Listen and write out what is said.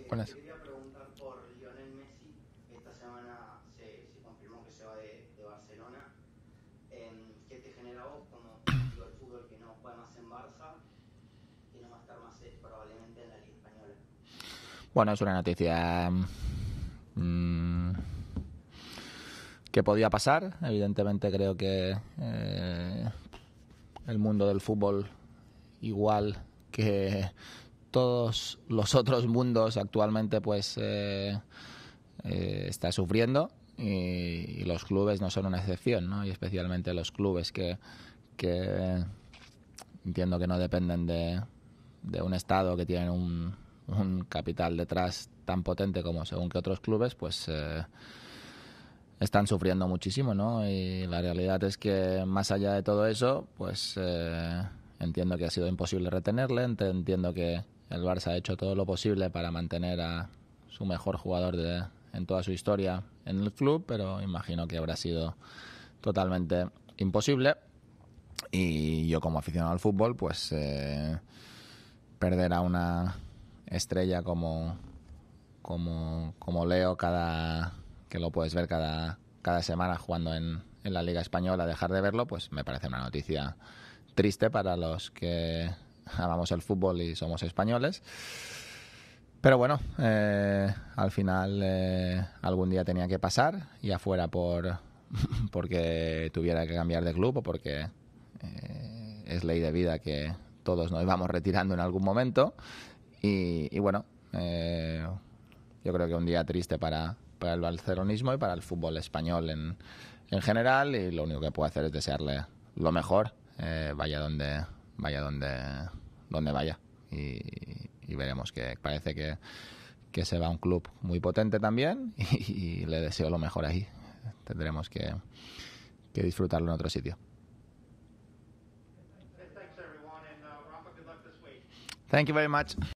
Buenas. Quería preguntar por Lionel Messi. Esta semana se confirmó que se va de Barcelona. ¿Qué te genera a vos como fanático del fútbol que no juega más en Barça, que no va a estar más probablemente en la Liga Española? Bueno, es una noticia que podía pasar. Evidentemente creo que el mundo del fútbol, igual que todos los otros mundos actualmente, pues está sufriendo, y los clubes no son una excepción, ¿no? Y especialmente los clubes que entiendo que no dependen de un Estado, que tienen un capital detrás tan potente como según que otros clubes, pues están sufriendo muchísimo, ¿no? Y la realidad es que más allá de todo eso, pues entiendo que ha sido imposible retenerle, entiendo que el Barça ha hecho todo lo posible para mantener a su mejor jugador en toda su historia en el club, pero imagino que habrá sido totalmente imposible. Y yo, como aficionado al fútbol, pues perder a una estrella como Leo, que lo puedes ver cada semana jugando en la Liga Española, dejar de verlo, pues me parece una noticia triste para los que amamos el fútbol y somos españoles. Pero bueno, al final algún día tenía que pasar, ya fuera porque tuviera que cambiar de club o porque es ley de vida que todos nos íbamos retirando en algún momento. Y bueno, yo creo que un día triste para el barcelonismo y para el fútbol español en general, y lo único que puedo hacer es desearle lo mejor, vaya donde vaya, y veremos, que parece que se va a un club muy potente también, y le deseo lo mejor ahí. Tendremos que disfrutarlo en otro sitio. Thank you very much.